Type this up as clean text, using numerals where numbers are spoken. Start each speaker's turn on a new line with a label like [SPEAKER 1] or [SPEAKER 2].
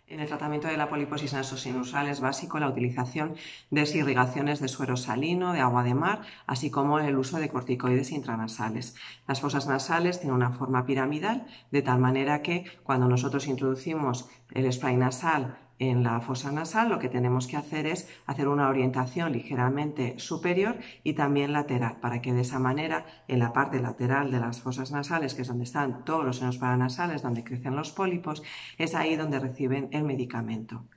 [SPEAKER 1] En el tratamiento de la poliposis nasosinusal es básico la utilización de irrigaciones de suero salino, de agua de mar, así como el uso de corticoides intranasales. Las fosas nasales tienen una forma piramidal, de tal manera que cuando nosotros introducimos el spray nasal en la fosa nasal, lo que tenemos que hacer es hacer una orientación ligeramente superior y también lateral, para que de esa manera en la parte lateral de las fosas nasales, que es donde están todos los senos paranasales, donde crecen los pólipos, es ahí donde reciben el medicamento.